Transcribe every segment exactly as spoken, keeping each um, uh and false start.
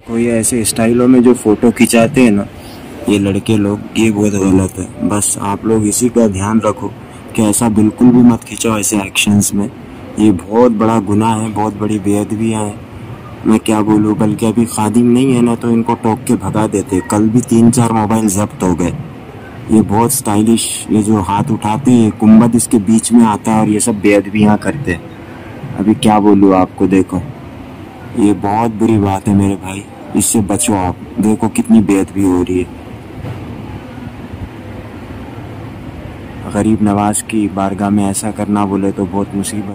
कोई ऐसे स्टाइलों में जो फ़ोटो खिंचाते हैं ना ये लड़के लोग, ये बहुत गलत है। बस आप लोग इसी का ध्यान रखो कि ऐसा बिल्कुल भी मत खिंचो ऐसे एक्शंस में। ये बहुत बड़ा गुनाह है, बहुत बड़ी बेअदबियाँ हैं। मैं क्या बोलूँ, बल्कि अभी खादिम नहीं है ना तो इनको टोक के भगा देते। कल भी तीन चार मोबाइल जब्त हो गए। ये बहुत स्टाइलिश, ये जो हाथ उठाते हैं कुंबद इसके बीच में आता है और ये सब बेअदबियाँ करते हैं। अभी क्या बोलूँ आपको, देखो ये बहुत बुरी बात है मेरे भाई, इससे बचो आप। देखो कितनी बेअदबी हो रही है। गरीब नवाज की बारगाह में ऐसा करना बोले तो बहुत मुसीबत।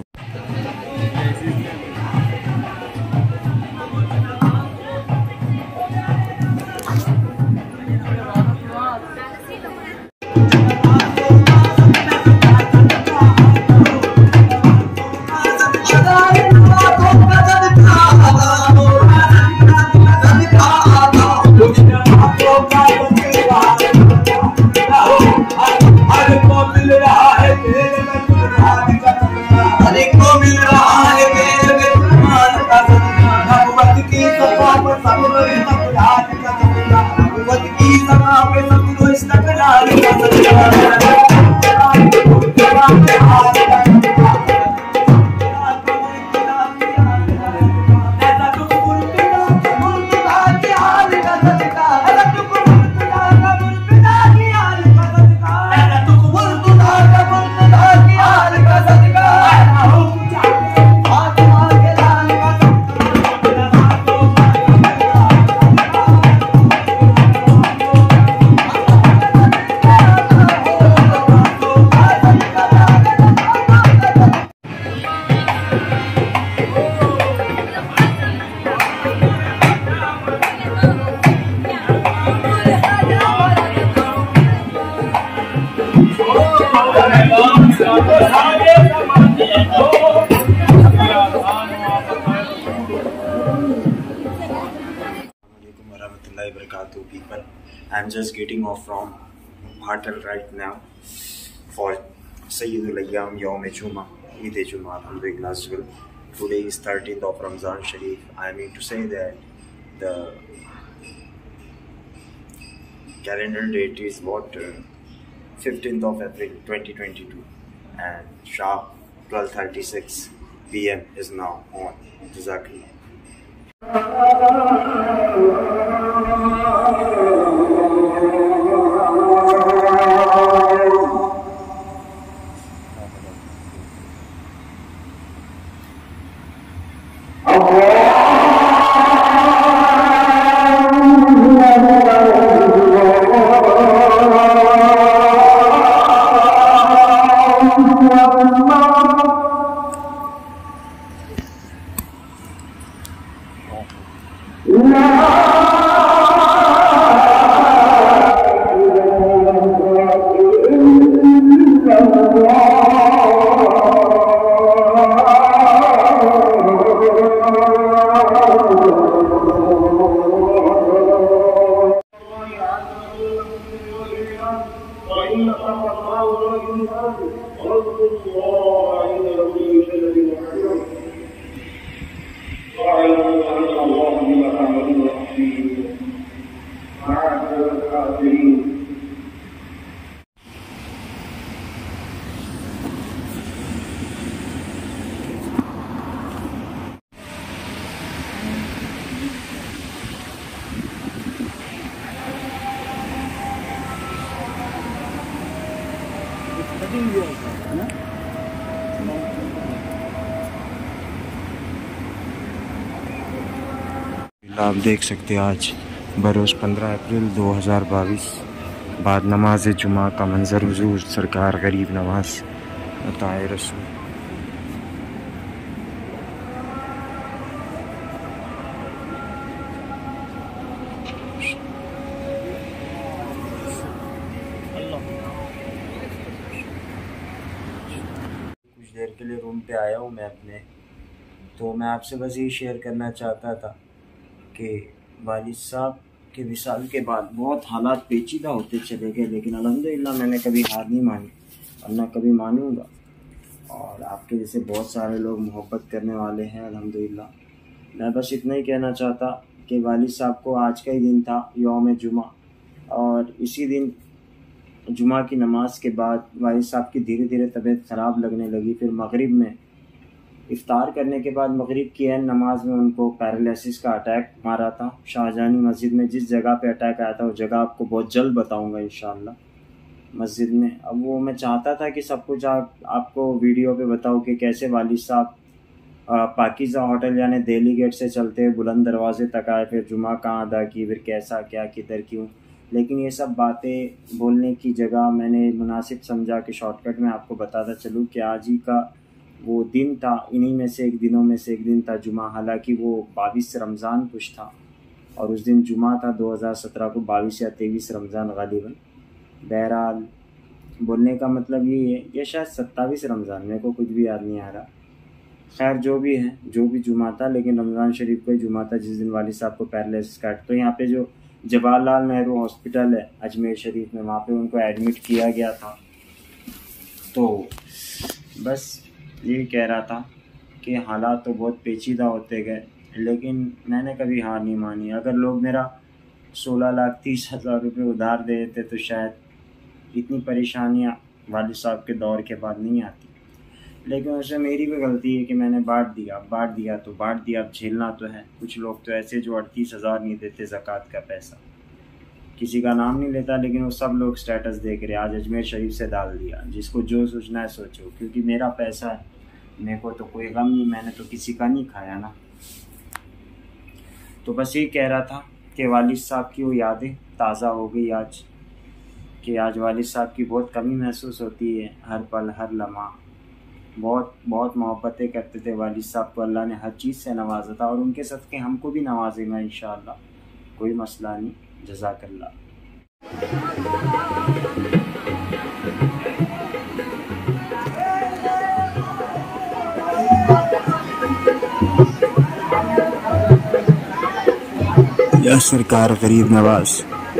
People, I'm just getting off from hotel right now for Sayyidul Ayyam Yawm Juma, Eid Juma, Alhamdulillah. Today is thirteenth of Ramzan Sharif. I mean to say that the calendar date is what uh, fifteenth of April twenty twenty-two, and sharp twelve thirty-six p m is now on. Jazakallah. आप देख सकते हैं आज बरोज़ पंद्रह अप्रैल दो हज़ार बाईस बाद नमाज जुमा का मंजर हुजूर सरकार गरीब नवाज अताए रसूल। कुछ देर के लिए रूम पे आया हूँ मैं अपने, तो मैं आपसे बस ये शेयर करना चाहता था कि वालिद साहब के विसाल के बाद बहुत हालात पेचीदा होते चले गए, लेकिन अल्हम्दुलिल्लाह मैंने कभी हार नहीं मानी और ना कभी मानूंगा। और आपके जैसे बहुत सारे लोग मोहब्बत करने वाले हैं अल्हम्दुलिल्लाह। मैं बस इतना ही कहना चाहता कि वालिद साहब को आज का ही दिन था यौम जुमा, और इसी दिन जुमा की नमाज के बाद वालिद साहब की धीरे धीरे तबीयत ख़राब लगने लगी। फिर मगरिब में इफ्तार करने के बाद मगरिब की एन नमाज में उनको पैरालिसिस का अटैक मारा था। शाहजहानी मस्जिद में जिस जगह पे अटैक आया था वो जगह आपको बहुत जल्द बताऊंगा इंशाल्लाह मस्जिद में। अब वो मैं चाहता था कि सब कुछ आप आपको वीडियो पे बताऊं कि कैसे वालिद साहब पाकीज़ा होटल यानी दिल्ली गेट से चलते हुए बुलंद दरवाजे तक आए, फिर जुमा कहाँ अदा की, फिर कैसा क्या किधर क्यों। लेकिन ये सब बातें बोलने की जगह मैंने मुनासिब समझा कि शॉर्टकट में आपको बताता चलूँ कि आज ही का वो दिन था, इन्हीं में से एक दिनों में से एक दिन था जुमा। हालांकि वो बाईस रमज़ान कुछ था और उस दिन जुमा था दो हज़ार सत्रह को, बाईस या तेईस रमज़ान गालिबन। बहरहाल बोलने का मतलब ये है, ये शायद सत्ताईस रमज़ान, मेरे को कुछ भी याद नहीं आ रहा। खैर जो भी है, जो भी जुमा था, लेकिन रमज़ान शरीफ को ही जुमा था जिस दिन वालिद साहब को पैरालिसिस का। तो यहाँ पे जो जवाहरलाल नेहरू हॉस्पिटल है अजमेर शरीफ में, वहाँ पे उनको एडमिट किया गया था। तो बस ये कह रहा था कि हालात तो बहुत पेचीदा होते गए, लेकिन मैंने कभी हार नहीं मानी। अगर लोग मेरा सोलह लाख तीस हज़ार रुपये उधार दे देते तो शायद इतनी परेशानियाँ वालिद साहब के दौर के बाद नहीं आती। लेकिन उसमें मेरी भी गलती है कि मैंने बांट दिया बांट दिया तो बांट दिया, अब झेलना तो है। कुछ लोग तो ऐसे जो अड़तीस हज़ार नहीं देते ज़कात का पैसा, किसी का नाम नहीं लेता, लेकिन वो सब लोग स्टेटस देख रहे। आज अजमेर शरीफ से डाल दिया, जिसको जो सोचना है सोचो, क्योंकि मेरा पैसा है, मेरे को तो कोई गम नहीं, मैंने तो किसी का नहीं खाया ना। तो बस ये कह रहा था कि वालिद साहब की वो यादें ताज़ा हो गई आज, कि आज वालिद साहब की बहुत कमी महसूस होती है। हर पल हर लम्हा बहुत बहुत मोहब्बतें करते थे वालिद साहब को, अल्लाह ने हर चीज़ से नवाजा था और उनके सदक़े हमको भी नवाजेगा इंशाअल्लाह, कोई मसला नहीं। जज़ाकल्लाह। या सरकार गरीब नवाज।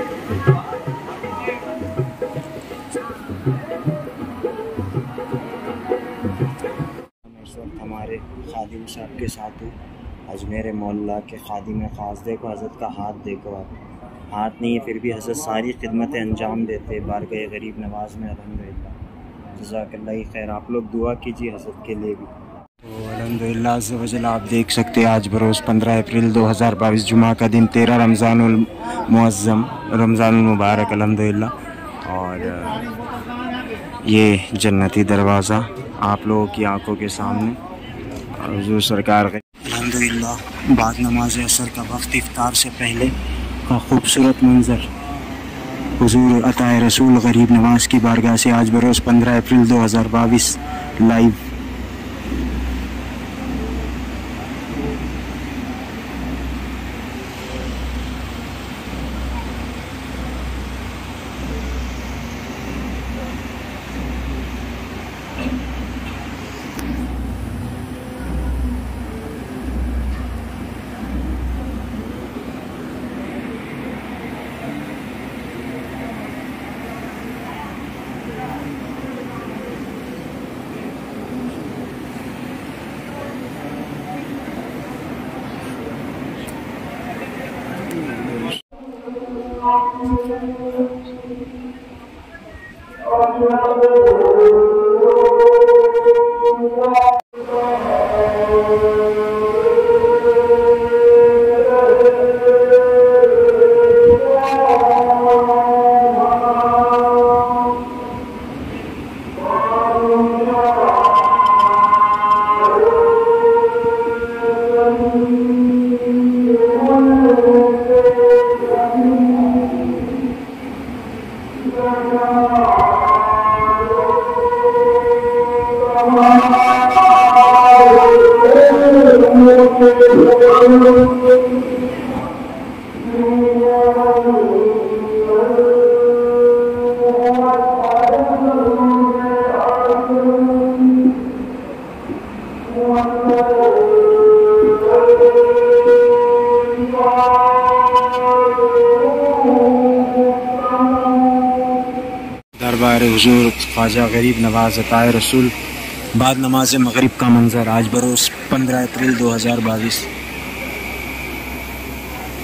इस वक्त हमारे खादिम साहब के साथ हूँ, अजमेर मोहल्ला के खादिम ख़ास। देखो हज़रत का हाथ, देखो आप, हाथ नहीं है फिर भी हज़रत सारी खिदमतें अंजाम देते बारगाह गरीब नवाज में। अल्हम्दुलिल्लाह, जज़ाकल्लाह खैर। आप लोग दुआ कीजिए हज़रत के लिए भी। तो अल्हम्दुलिल्लाह अज़्ज़ व जल, आप देख सकते हैं आज बरोज़ पंद्रह अप्रैल दो हज़ार बाईस जुमा का दिन, तेरह रमज़ानुल मुअज़्ज़म, रमज़ानुल मुबारक अल्हम्दुलिल्लाह। और ये जन्नती दरवाज़ा आप लोगों की आंखों के सामने, और जो सरकार अल्हम्दुलिल्लाह बाद नमाज असर का वक्त, इफ्तार से पहले का खूबसूरत मंज़र हुज़ूर अताए रसूल गरीब नवाज की बारगाह से आज बरोज़ पंद्रह अप्रैल दो हज़ार बाईस लाइव। दरबार हुजूर ख्वाजा गरीब नवाज अताए रसूल बाद नमाज मगरिब का मंजर आज बरोज़ पंद्रह अप्रैल दो हज़ार बाईस।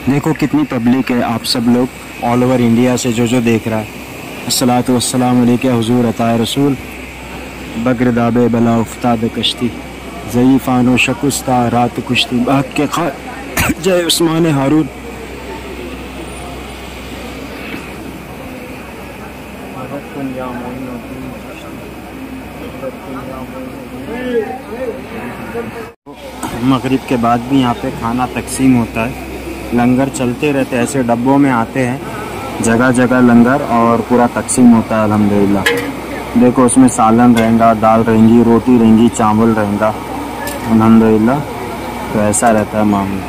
देखो कितनी पब्लिक है, आप सब लोग ऑल ओवर इंडिया से जो जो देख रहा है। अस्सलातु वस्सलाम अलैका हुजूर अताए रसूल, बग्र दाबे बला उफ्ताद कश्ती, ज़ईफ़ानो शकुस्ता रात कुश्ती, बाग के खा जय उस्मान हारून। मगरिब के बाद भी यहाँ पे खाना तकसीम होता है, लंगर चलते रहते हैं, ऐसे डब्बों में आते हैं, जगह जगह लंगर और पूरा तकसीम होता है अल्हम्दुलिल्लाह। देखो उसमें सालन रहेगा, दाल रहेंगी, रोटी रहेंगी, चावल रहेगा अल्हम्दुलिल्लाह। तो ऐसा रहता है मामला।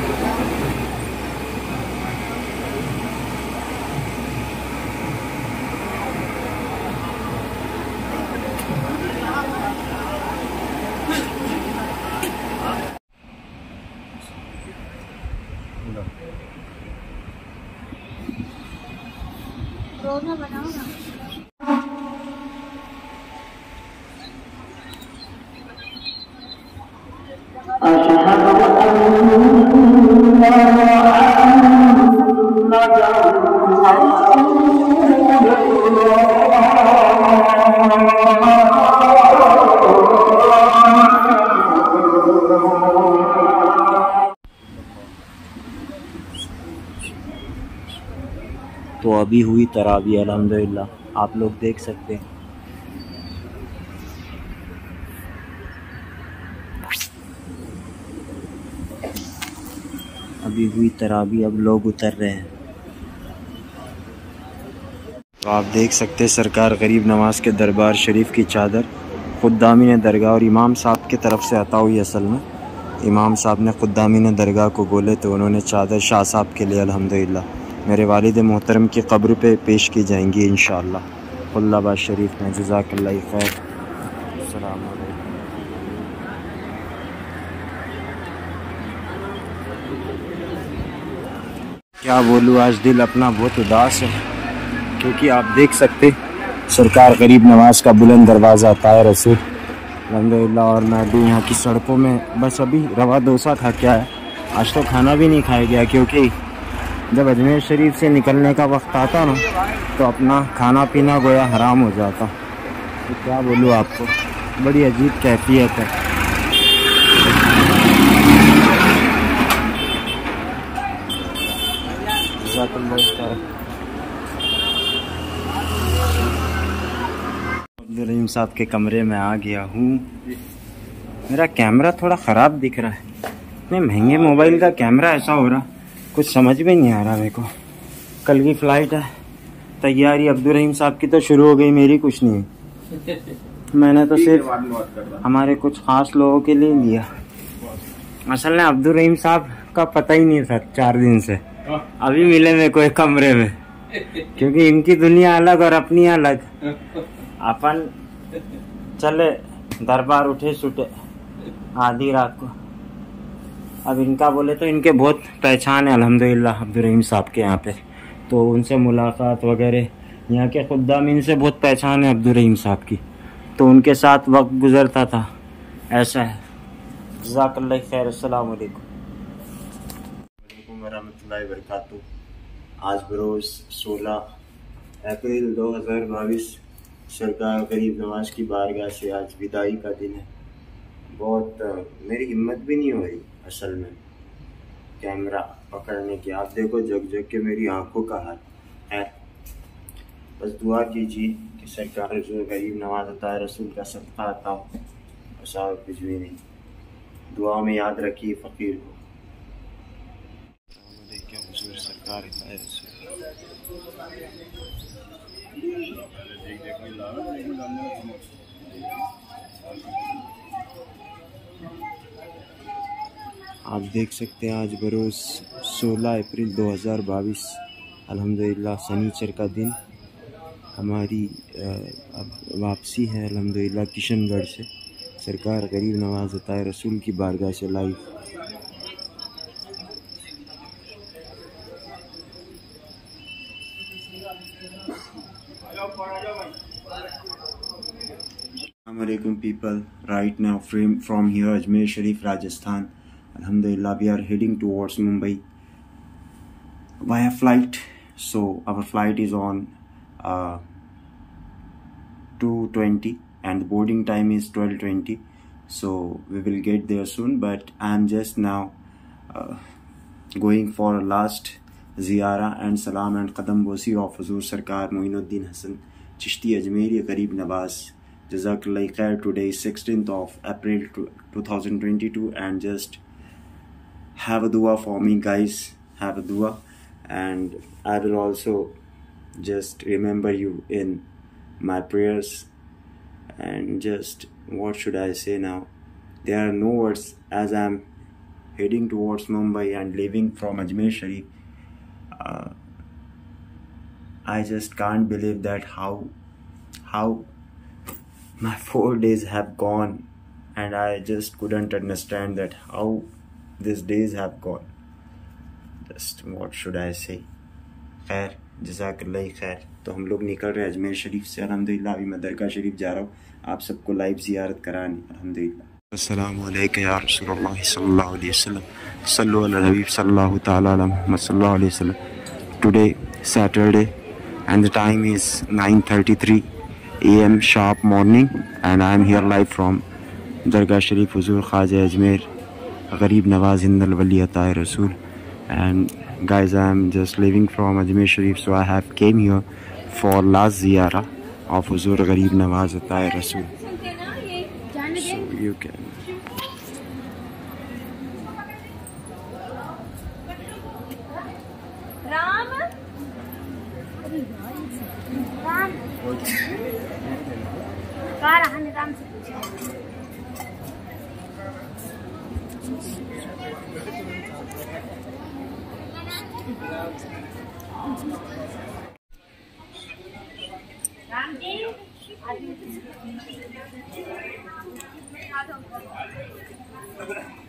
बनाओ ना। तो अभी हुई तरावी अल्हम्दुलिल्लाह, आप लोग देख सकते हैं। अभी हुई तरावी, अब लोग उतर रहे हैं। तो आप देख सकते हैं सरकार गरीब नवाज के दरबार शरीफ की चादर खुद्दामीन दरगाह और इमाम साहब की तरफ से अता हुई। असल में इमाम साहब ने खुद्दामीन दरगाह को बोले तो उन्होंने चादर शाह साहब के लिए अल्हम्दुलिल्लाह मेरे वालिद मोहतरम की कब्र पे पेश की जाएंगी इंशाअल्लाह खुल्लाबाद शरीफ में। जज़ाकल्लाह खैर। अस्सलाम वालेकुम। क्या बोलूँ, आज दिल अपना बहुत उदास है, क्योंकि आप देख सकते सरकार गरीब नवाज का बुलंद दरवाज़ा ताए रसूल अल्हम्दुलिल्लाह। और मैं भी यहाँ की सड़कों में बस अभी रवा डोसा खा के आया। आज तो खाना भी नहीं खाया गया, क्योंकि जब अजमेर शरीफ से निकलने का वक्त आता ना तो अपना खाना पीना गोया हराम हो जाता। तो क्या बोलूँ आपको, बड़ी अजीब कैफियत है। अब्दुल रहीम साहब के कमरे में आ गया हूँ। मेरा कैमरा थोड़ा ख़राब दिख रहा है, इतने महंगे मोबाइल का कैमरा ऐसा हो रहा, कुछ समझ में नहीं आ रहा मेरे को। कल की फ़्लाइट है, तैयारी अब्दुल रहीम साहब की तो शुरू हो गई, मेरी कुछ नहीं। मैंने तो सिर्फ हमारे कुछ ख़ास लोगों के लिए लिया। असल में अब्दुल रहीम साहब का पता ही नहीं था चार दिन से, अभी मिले मेरे को एक कमरे में, क्योंकि इनकी दुनिया अलग और अपनी अलग। अपन चले दरबार उठे सुटे आधी रात को, अब इनका बोले तो इनके बहुत पहचान है अल्हम्दुलिल्लाह अब्दुल रहीम साहब के यहाँ पे, तो उनसे मुलाकात वगैरह, यहाँ के खुद्दामीन से बहुत पहचान है अब्दुल रहीम साहब की, तो उनके साथ वक्त गुजरता था। ऐसा है। जज़ाकल्लाह खैर। अस्सलाम वालेकुम वरहमतुल्लाहि वबरकातुहू। आज बरोज़ सोलह अप्रैल दो हज़ार बाईस सरकार गरीब नवाज की बारगाह से आज विदाई का दिन है। बहुत मेरी हिम्मत भी नहीं हो रही असल में कैमरा पकड़ने की। आप देखो जग जग के मेरी आंखों का हाल है। बस दुआ कीजिए कि सरकार गरीब नवाज अता रसूल का सदका अता हो, बस और कुछ भी नहीं। दुआ में याद रखिए फ़कीर को। सरकार आप देख सकते हैं आज बरोज़ सोलह अप्रैल दो हज़ार बाईस अल्हम्दुलिल्लाह शनिचर का दिन हमारी अब वापसी है अल्हम्दुलिल्लाह किशनगढ़ से सरकार गरीब नवाज अता रसूल की बारगाह से live. Assalamualaikum people, right now from, from here Ajmer Sharif Rajasthan, Alhamdulillah we are heading towards Mumbai via flight. So our flight is on uh, two twenty and the boarding time is twelve twenty. So we will get there soon, but I'm just now uh, going for a last ziyara and salam and qadam bosi of Huzur Sarkar Moinuddin Hasan Chishti Ajmeri Gharib Nawaz. Jazakallah khair. Today is sixteenth of April two thousand twenty-two, and just have a dua for me, guys. Have a dua, and I will also just remember you in my prayers. And just, what should I say now? There are no words as I'm heading towards Mumbai and leaving from Ajmer Sharif. Uh, I just can't believe that how how my four days have gone, and I just couldn't understand that how these days have gone. Just what should I say? खैर, जज़ाकल्लाह खैर। तो हम लोग निकल रहे हैं अजमेर शरीफ से अल्हम्दुलिल्लाह। अभी मैं दरगाह शरीफ जा रहा हूँ आप सबको लाइव ज़ियारत कराने अल्हम्दुलिल्लाह। अस्सलामु अलैकुम या रसूलुल्लाह सल्लल्लाहु अलैहि वसल्लम, सल्लु अला हबीब सल्लल्लाहु तआला अलैहि मुहम्मद सल्लल्लाहु अलैहि वसल्लम। Today Saturday and the time is nine thirty-three a m sharp morning, and I am here live from Dargah Sharif Huzur Khwaja Ajmer Gharib Nawaz Hindal Wali Ata Rasul. And guys, I am just leaving from Ajmer Sharif, so I have came here for last ziyara of Huzur Gharib Nawaz Ata Rasul. So you can Ram Ram कहाँ रहा राम से पूछा। राम जी